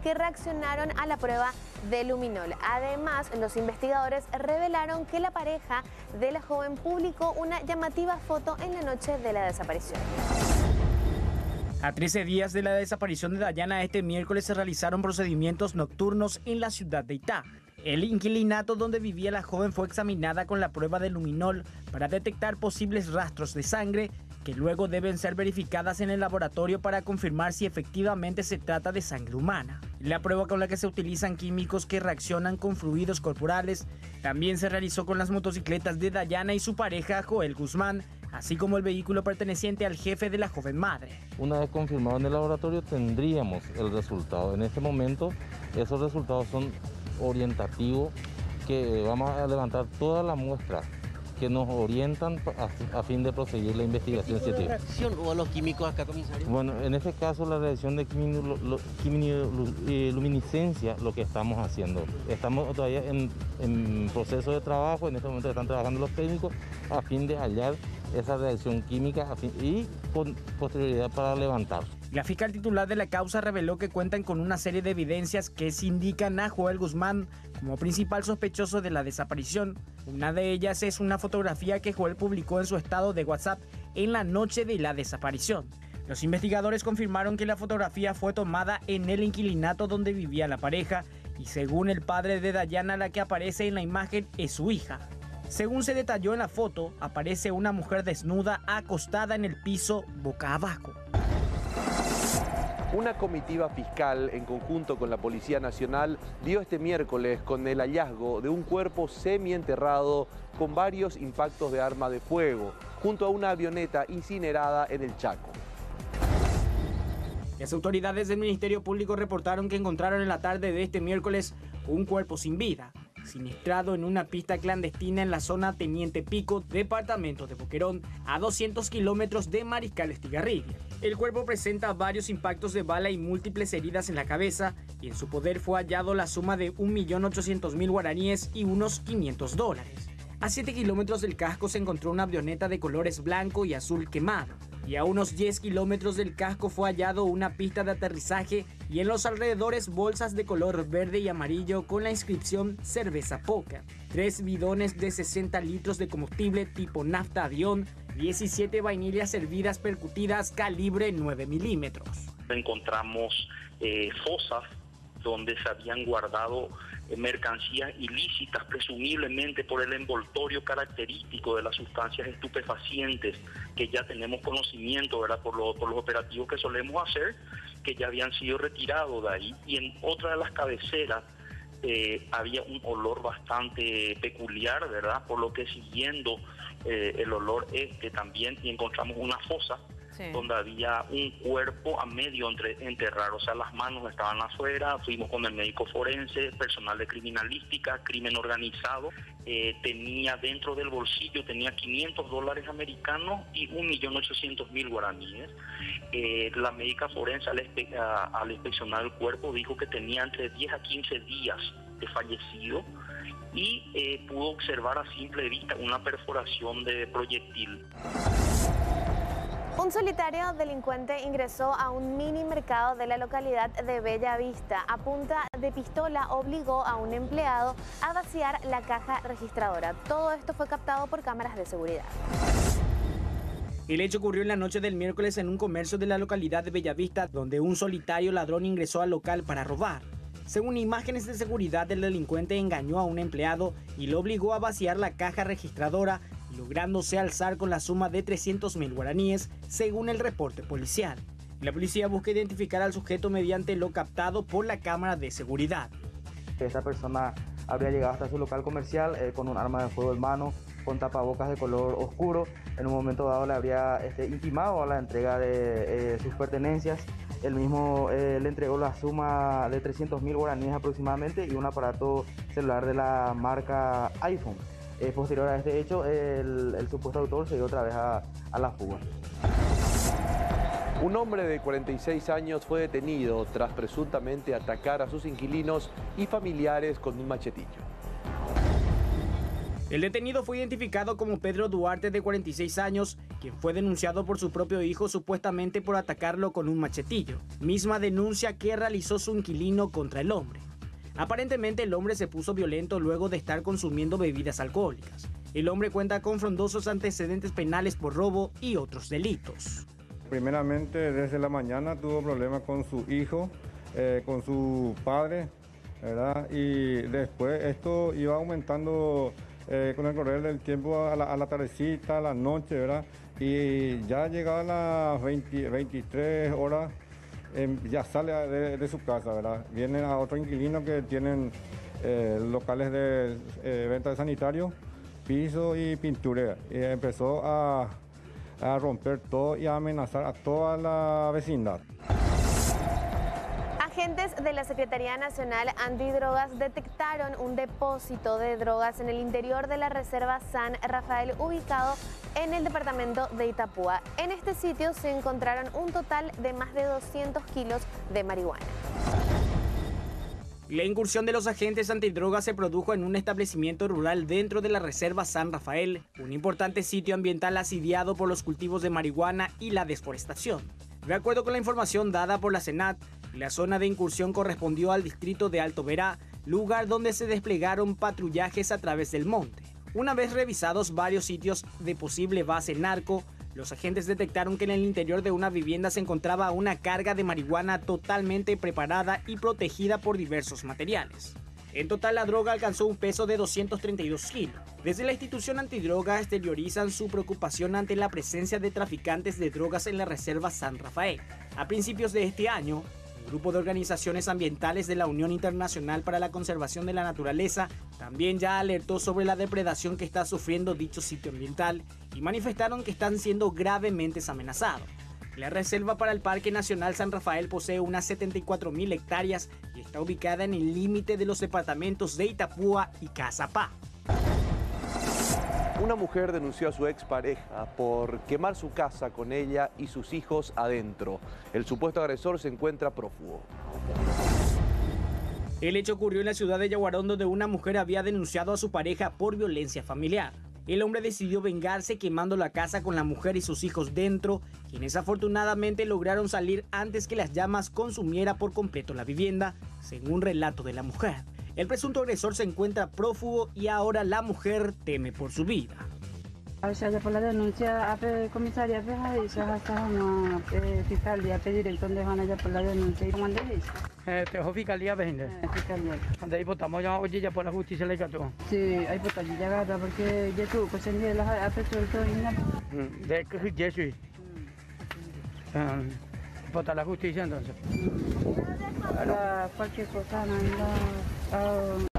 que reaccionaron a la prueba de luminol. Además, los investigadores revelaron que la pareja de la joven publicó una llamativa foto en la noche de la desaparición. A 13 días de la desaparición de Dayana, este miércoles se realizaron procedimientos nocturnos en la ciudad de Itá. El inquilinato donde vivía la joven fue examinada con la prueba de luminol para detectar posibles rastros de sangre que luego deben ser verificadas en el laboratorio para confirmar si efectivamente se trata de sangre humana. La prueba con la que se utilizan químicos que reaccionan con fluidos corporales también se realizó con las motocicletas de Dayana y su pareja Joel Guzmán, así como el vehículo perteneciente al jefe de la joven madre. Una vez confirmado en el laboratorio tendríamos el resultado. En este momento esos resultados son orientativos, que vamos a levantar todas las muestras que nos orientan a fin de proseguir la investigación científica. ¿Qué tipo de reacción hubo a los químicos acá, comisario? Bueno, en este caso la reacción de quimiluminiscencia, lo que estamos haciendo. Estamos todavía en proceso de trabajo, en este momento están trabajando los técnicos a fin de hallar esa reacción química y con posterioridad para levantar. La fiscal titular de la causa reveló que cuentan con una serie de evidencias que se indican a Joel Guzmán como principal sospechoso de la desaparición. Una de ellas es una fotografía que Joel publicó en su estado de WhatsApp en la noche de la desaparición. Los investigadores confirmaron que la fotografía fue tomada en el inquilinato donde vivía la pareja y según el padre de Dayana, la que aparece en la imagen es su hija. Según se detalló en la foto, aparece una mujer desnuda acostada en el piso boca abajo. Una comitiva fiscal en conjunto con la Policía Nacional dio este miércoles con el hallazgo de un cuerpo semienterrado con varios impactos de arma de fuego, junto a una avioneta incinerada en el Chaco. Las autoridades del Ministerio Público reportaron que encontraron en la tarde de este miércoles un cuerpo sin vida, siniestrado en una pista clandestina en la zona Teniente Pico, departamento de Boquerón, a 200 kilómetros de Mariscal Estigarribia. El cuerpo presenta varios impactos de bala y múltiples heridas en la cabeza, y en su poder fue hallado la suma de 1.800.000 guaraníes y unos $500. A 7 kilómetros del casco se encontró una avioneta de colores blanco y azul quemado, y a unos 10 kilómetros del casco fue hallado una pista de aterrizaje y en los alrededores bolsas de color verde y amarillo con la inscripción Cerveza Poca, 3 bidones de 60 litros de combustible tipo nafta avión, 17 vainillas hervidas percutidas calibre 9 milímetros. Encontramos fosas donde se habían guardado mercancías ilícitas, presumiblemente por el envoltorio característico de las sustancias estupefacientes que ya tenemos conocimiento, ¿verdad? Por los operativos que solemos hacer, que ya habían sido retirados de ahí. Y en otra de las cabeceras había un olor bastante peculiar, ¿verdad? Por lo que siguiendo el olor también y encontramos una fosa. Sí. Donde había un cuerpo a medio enterrar, o sea, las manos estaban afuera. Fuimos con el médico forense, personal de criminalística, crimen organizado. Tenía dentro del bolsillo, tenía $500 americanos y 1.800.000 guaraníes. La médica forense al inspeccionar el cuerpo dijo que tenía entre 10 a 15 días de fallecido y pudo observar a simple vista una perforación de proyectil. Un solitario delincuente ingresó a un mini mercado de la localidad de Bella Vista. A punta de pistola obligó a un empleado a vaciar la caja registradora. Todo esto fue captado por cámaras de seguridad. El hecho ocurrió en la noche del miércoles en un comercio de la localidad de Bella Vista, donde un solitario ladrón ingresó al local para robar. Según imágenes de seguridad, el delincuente engañó a un empleado y lo obligó a vaciar la caja registradora, lográndose alzar con la suma de 300.000 guaraníes, según el reporte policial. La policía busca identificar al sujeto mediante lo captado por la cámara de seguridad. Esta persona habría llegado hasta su local comercial con un arma de fuego en mano, con tapabocas de color oscuro. En un momento dado le habría intimado a la entrega de sus pertenencias. Él mismo le entregó la suma de 300.000 guaraníes aproximadamente y un aparato celular de la marca iPhone. Posterior a este hecho, el supuesto autor se dio otra vez a la fuga. Un hombre de 46 años fue detenido tras presuntamente atacar a sus inquilinos y familiares con un machetillo. El detenido fue identificado como Pedro Duarte, de 46 años, quien fue denunciado por su propio hijo supuestamente por atacarlo con un machetillo, misma denuncia que realizó su inquilino contra el hombre. Aparentemente el hombre se puso violento luego de estar consumiendo bebidas alcohólicas. El hombre cuenta con frondosos antecedentes penales por robo y otros delitos. Primeramente, desde la mañana tuvo problemas con su hijo, con su padre, ¿verdad? Y después esto iba aumentando con el correr del tiempo a la tardecita, a la noche, ¿verdad? Y ya llegaba a las 23 horas, ya sale de su casa, ¿verdad? Vienen a otro inquilino que tienen locales de venta de sanitario, piso y pintura. Y empezó a romper todo y a amenazar a toda la vecindad. Agentes de la Secretaría Nacional Antidrogas detectaron un depósito de drogas en el interior de la Reserva San Rafael, ubicado en el departamento de Itapúa. En este sitio se encontraron un total de más de 200 kilos de marihuana. La incursión de los agentes antidrogas se produjo en un establecimiento rural dentro de la Reserva San Rafael, un importante sitio ambiental asediado por los cultivos de marihuana y la desforestación. De acuerdo con la información dada por la SENAT, la zona de incursión correspondió al distrito de Alto Verá, lugar donde se desplegaron patrullajes a través del monte. Una vez revisados varios sitios de posible base narco, los agentes detectaron que en el interior de una vivienda se encontraba una carga de marihuana totalmente preparada y protegida por diversos materiales. En total, la droga alcanzó un peso de 232 kilos. Desde la institución antidroga exteriorizan su preocupación ante la presencia de traficantes de drogas en la Reserva San Rafael. A principios de este año, un grupo de organizaciones ambientales de la Unión Internacional para la Conservación de la Naturaleza también ya alertó sobre la depredación que está sufriendo dicho sitio ambiental y manifestaron que están siendo gravemente amenazados. La Reserva para el Parque Nacional San Rafael posee unas 74.000 hectáreas y está ubicada en el límite de los departamentos de Itapúa y Cazapá. Una mujer denunció a su expareja por quemar su casa con ella y sus hijos adentro. El supuesto agresor se encuentra prófugo. El hecho ocurrió en la ciudad de Yaguarón, donde una mujer había denunciado a su pareja por violencia familiar. El hombre decidió vengarse quemando la casa con la mujer y sus hijos dentro, quienes afortunadamente lograron salir antes que las llamas consumiera por completo la vivienda, según relato de la mujer. El presunto agresor se encuentra prófugo y ahora la mujer teme por su vida. Ya por la denuncia a comisaría ya hasta una fiscalía pedir donde van allá por la denuncia y mandé eso. Fiscalía vende. Fiscalía. De ahí votamos ya oye ya por la justicia le cató. Sí, hay votamos ya gata porque ya tú pues en día las ha resuelto y no. De que ya sí. Vota la justicia entonces. Para cualquier cosa no.